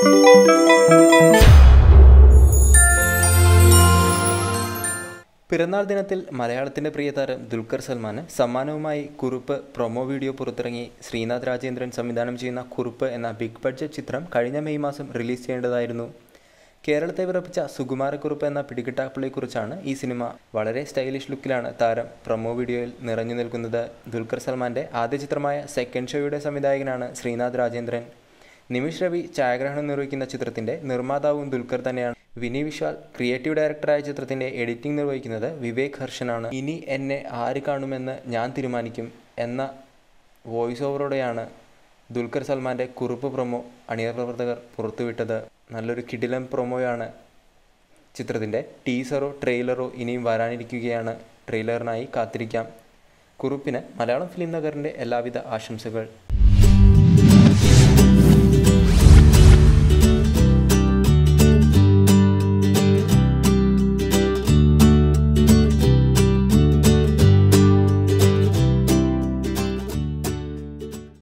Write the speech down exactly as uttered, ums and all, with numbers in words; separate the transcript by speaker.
Speaker 1: പിറന്നാൾ ദിനത്തിൽ മലയാളത്തിന്റെ പ്രിയതാരം ദുൽഖർ സൽമാന് സമ്മാനവുമായി കുറുപ്പ് പ്രൊമോ വീഡിയോ പുറത്തിറങ്ങി. ശ്രീനാഥ് രാജേന്ദ്രൻ സംവിധാനം ചെയ്യുന്ന കുറുപ്പ് എന്ന ബിഗ് ബഡ്ജറ്റ് ചിത്രം കഴിഞ്ഞ മെയ് മാസം റിലീസ് ചെയ്യേണ്ടതായിരുന്നു. കേരളത്തെ വിറപ്പിച്ച സുകുമാര കുറുപ്പ് എന്ന പിടികിട്ടാപ്പുള്ളിയെക്കുറിച്ചാണ് ഈ സിനിമ. വളരെ സ്റ്റൈലിഷ് ലുക്കിലാണ് താരം പ്രൊമോ വീഡിയോയിൽ നിറഞ്ഞു നിൽക്കുന്നത്. ദുൽഖർ സൽമാന്റെ ആദ്യ ചിത്രമായ സെക്കൻഡ് ഷോയുടെ സംവിധായകനാണ് ശ്രീനാഥ് രാജേന്ദ്രൻ. നിമിഷ് രവി ഛായാഗ്രഹണം നിർവഹിക്കുന്ന ചിത്രത്തിന്റെ നിർമ്മാതാവും ദുൽഖർ തന്നെയാണ്. വിനി വിശാൽ ക്രിയേറ്റീവ് ഡയറക്ടറായ ചിത്രത്തിന്റെ എഡിറ്റിംഗ് നിർവഹിക്കുന്നത് വിവേക് ഹർഷനാണ്. ഇനി എന്നെ ആര് കാണുമെന്ന് ഞാൻ തീരുമാനിക്കും എന്ന വോയിസ് ഓവറോടെയാണ് ദുൽഖർ സൽമാന്റെ കുറുപ്പ് പ്രൊമോ അണിയർ പ്രവർത്തകർ പുറത്തുവിട്ടത്. നല്ലൊരു കിടിലൻ പ്രൊമോയാണ് ചിത്രത്തിന്റെ. ടീസറോ ട്രെയിലറോ ഇനിയും വരാനിരിക്കുകയാണ്. ട്രെയിലറിനായി കാത്തിരിക്കാം. കുറുപ്പിന് മലയാളം ഫിലിം നഗറിന്റെ എല്ലാവിധ ആശംസകൾ.